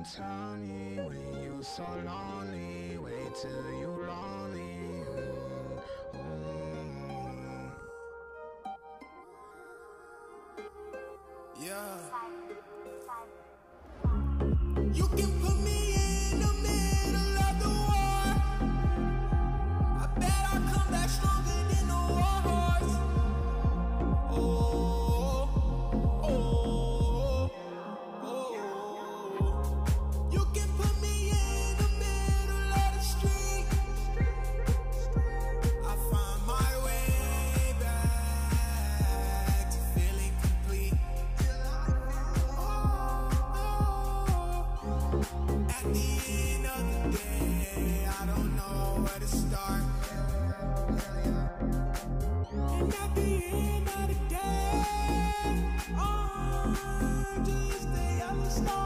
tell me when you so lonely. Wait till you lonely. Yeah. You can put me in the middle of the war. I bet I'll come back stronger than the war horse. Oh, oh, oh. You can put me in the middle of the street. I find my way back to feeling complete. At the end of the day, I don't know where to start. And at the end of the day, just stay on the start.